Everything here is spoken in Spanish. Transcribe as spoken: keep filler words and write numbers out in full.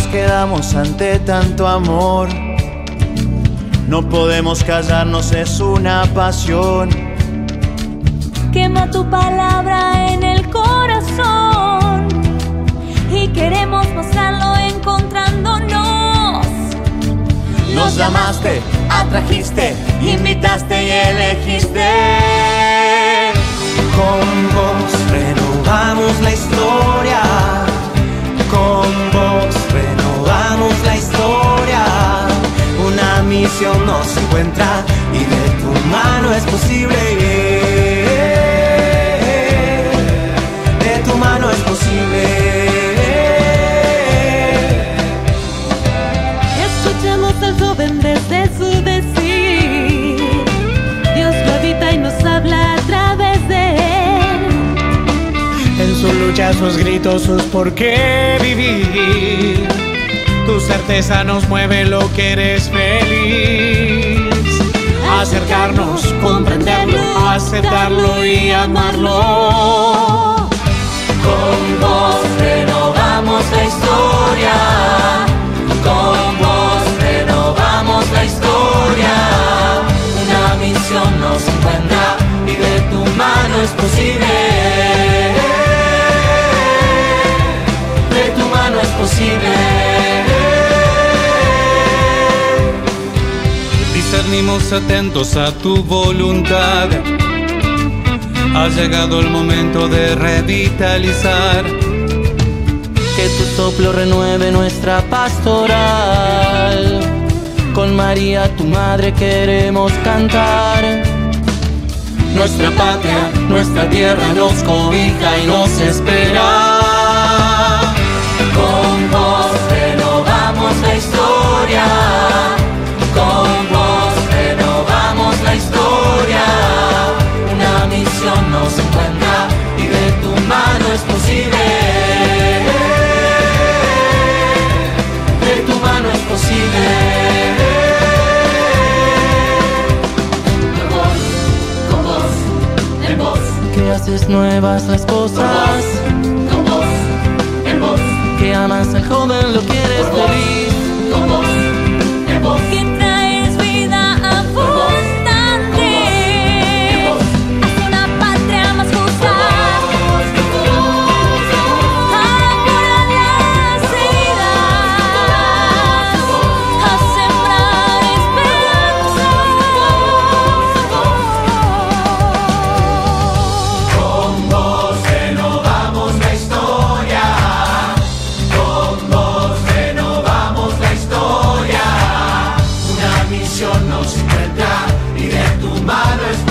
quedamos ante tanto amor. No podemos callarnos, es una pasión. Quema tu palabra en el corazón y queremos mostrarlo encontrándonos. Nos llamaste, atrajiste, invitaste y elegiste. Con vos renovamos la historia. Con vos renovamos la historia. Una misión nos encuentra y de tu mano es posible. De tu mano es posible. Escuchamos al joven desde su decir. Dios lo habita y nos habla a través de él. En su lucha, sus gritos, sus por qué vivir. Tu certeza nos mueve lo que eres feliz. Acercarnos, comprenderlo, aceptarlo y amarlo. Con vos renovamos la historia. Con vos renovamos la historia. Una misión nos encuentra y de tu mano es posible. De tu mano es posible. Discernimos atentos a tu voluntad. Ha llegado el momento de revitalizar. Que tu soplo renueve nuestra pastoral. Con María, tu madre, queremos cantar. Nuestra patria, nuestra tierra nos cobija y nos espera. Con vos renovamos la historia. Con vos renovamos la historia. Una misión nos encuentra y de tu mano es posible. De tu mano es posible. Con vos, con vos, en vos. Que haces nuevas las cosas. Con vos, en vos. Que amas al joven, lo quieres feliz. Con vos, en vos. Que traes vida abundante. Haz una patria más justa. Amor a las heridas. A sembrar esperanza. Con vos renovamos la historia. Con vos renovamos la historia. Una misión nos encuentra y de tu mano es